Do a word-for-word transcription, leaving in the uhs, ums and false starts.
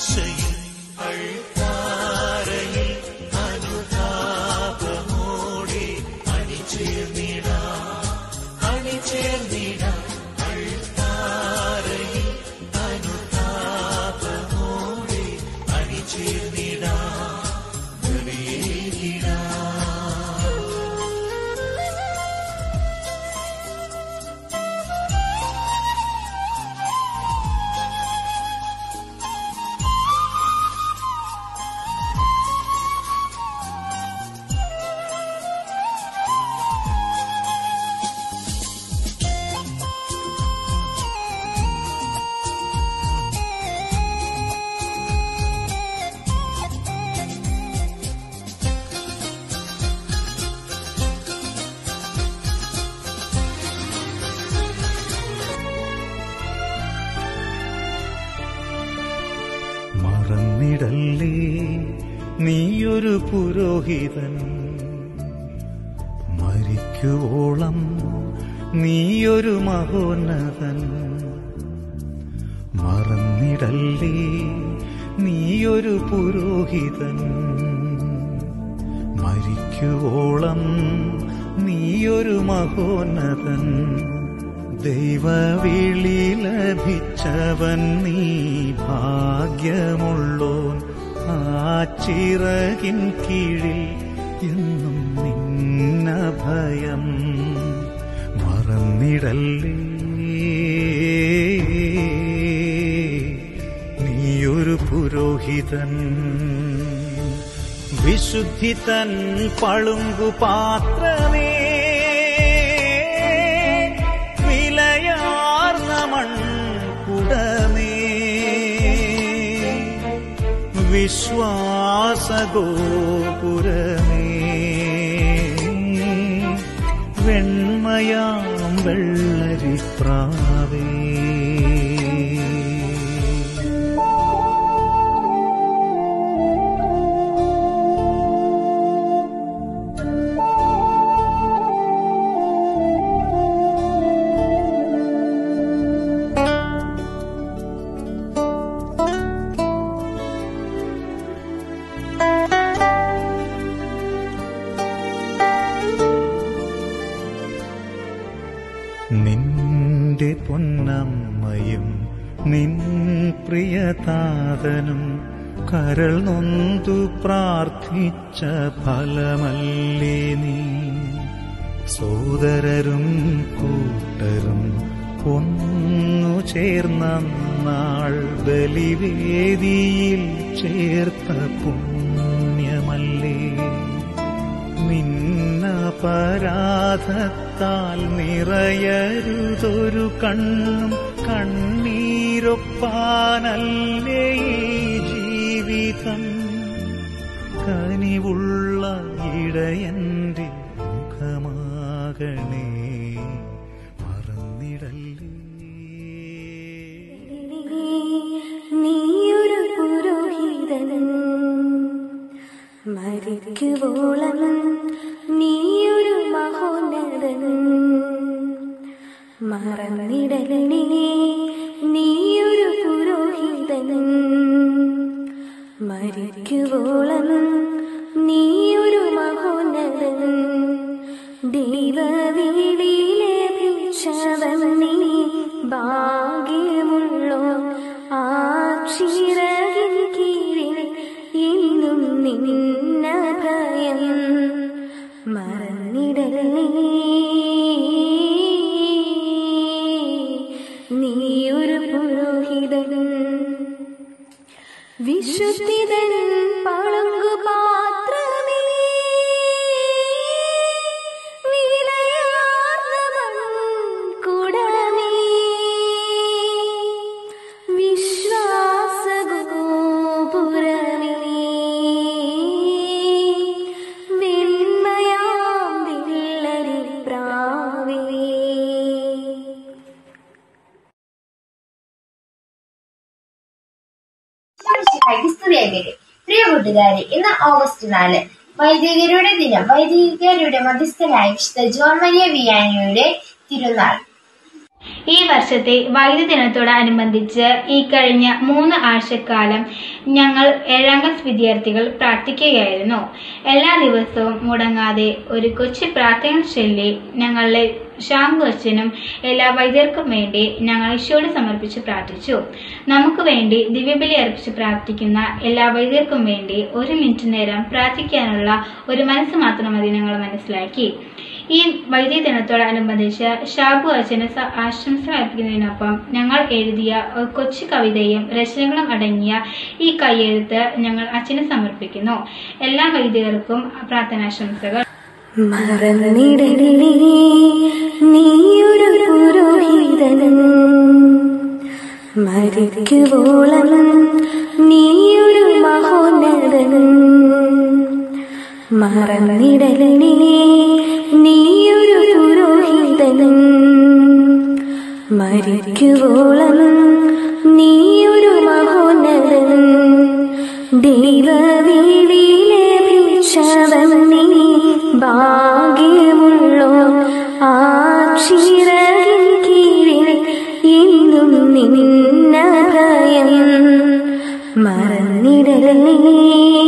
ആശയിൽ അൾത്താരയിൽ അനുതാപമോടെ അണിചേർന്നിടാം അണിചേർന്നിടാം അൾത്താരയിൽ അനുതാപമോടെ അണിചേർന്നിടാം ബലിയേകിടാം. മറന്നിടല്ലേ നീയൊരു പുരോഹിതൻ, മരിക്കുവോളം നീയൊരു മഹോന്നതൻ. മറന്നിടല്ലേ നീയൊരു പുരോഹിതൻ, മരിക്കുവോളം നീയൊരു മഹോന്നതൻ. ദൈവവിളി ലഭിച്ചവൻ നീ ഭാഗ്യമുള്ളോൻ, ആ ചിറകിൻ കീഴിൽ എന്നും നിന്ന ഭയം. മറന്നിടല്ലേ നീയൊരു പുരോഹിതൻ, വിശുദ്ധി തൻ പളുങ്കു പാത്രമേ, വിലയാർന്ന മൺകുടമേ, വിശ്വാസഗോപുരമേ, വെണ്മയാം വെള്ളരിപ്രാവേ. നിന്റെ പൊന്നമ്മയും നിൻ പ്രിയതാതനും കരൾ നൊന്തു പ്രാർത്ഥിച്ച ഫലമല്ലേ നീ. സോദരരും കൂട്ടരും ഒന്നു ചേർന്ന നാൾ ബലിവേദിയിൽ ചേർത്ത പുണ്യമല്ലേ. നിന്നപരാധത്താൽ നിറയരുതൊരു കണ്ണും കണ്ണീരൊപ്പാനല്ലേ ഈ ജീവിതം. കനിവുള്ള ഇടയന്റെ മുഖമാകണേ, മറന്നിടല്ലേ നീയൊരു പുരോഹിതൻ, മരിക്കുവോളം നീയൊരു മഹോന്നതൻ. മറന്നിടലേ നീയൊരു പുരോഹിതൻ, മരിക്കുവോളം നീയൊരു മഹോന്നതൻ. ദൈവവിളി ലഭിച്ചവൻ നീ ഭാഗ്യമുള്ളോ, ആ ചിറകിൻ കീഴിൽ ഇന്നും നിന്ന ഭയം. മറന്നിടലേ നീയൊരു പുരോഹിതൻ, വിശുദ്ധിതൻ പളുങ്കു പാത്രമേ, വിലയാർന്ന മൺകുടമേ, വിശ്വാസഗോപുരമേ, വെണ്മയാം വെള്ളരിപ്രാവേ. പ്രിയ കൂട്ടുകാരെ, ഇന്ന് ഓഗസ്റ്റ് നാല് വൈദികരുടെ ദിനം. വൈദികരുടെ മധ്യസ്ഥനായ വിശുദ്ധ ജോൺ മരിയ വിയാനിയുടെ തിരുനാൾ. ഈ വർഷത്തെ വൈദ്യുതി ദിനത്തോടനുബന്ധിച്ച് ഈ കഴിഞ്ഞ മൂന്ന് ആഴ്ചക്കാലം ഞങ്ങൾ ഏഴാം ക്ലാസ് വിദ്യാർത്ഥികൾ പ്രാർത്ഥിക്കുകയായിരുന്നു. എല്ലാ ദിവസവും മുടങ്ങാതെ ഒരു കൊച്ചു പ്രാർത്ഥന ചൊല്ലി ഞങ്ങളുടെ ഷാംബു അച്ഛനും എല്ലാ വൈദ്യർക്കും വേണ്ടി ഞങ്ങൾ ഈശോയോട് സമർപ്പിച്ച് പ്രാർത്ഥിച്ചു. നമുക്ക് വേണ്ടി ദിവ്യബലി അർപ്പിച്ച് പ്രാർത്ഥിക്കുന്ന എല്ലാ വൈദ്യർക്കും വേണ്ടി ഒരു മിനിറ്റ് നേരം പ്രാർത്ഥിക്കാനുള്ള ഒരു മനസ്സ് മാത്രം മതി ഞങ്ങൾ മനസ്സിലാക്കി. ഈ വൈദ്യുതി ദിനത്തോടനുബന്ധിച്ച് ഷാബു അച്ഛന് ആശംസകൾ അർപ്പിക്കുന്നതിനൊപ്പം ഞങ്ങൾ എഴുതിയ കൊച്ചു കവിതയും രചനകളും അടങ്ങിയ ഈ കൈയെഴുത്ത് ഞങ്ങൾ അച്ഛന് സമർപ്പിക്കുന്നു. എല്ലാ വൈദികർക്കും പ്രാർത്ഥനാശംസകൾ. മറന്നിടലേ നീയൊരു പുരോഹിതൻ, മരിക്കുവോളം നീയൊരു മഹോന്നതൻ. മറന്നിടലേ നീയൊരു പുരോഹിതൻ, മരിക്കുവോളം നീയൊരു മഹോന്നതൻ. ദൈവവീതി ലഭിച്ചവൻ നീ ഭാഗ്യമുള്ളോ, ആ ചിറകിൻ കീഴിൽ ഇന്നും നിന്ന ഭയം. മറന്നിടലേ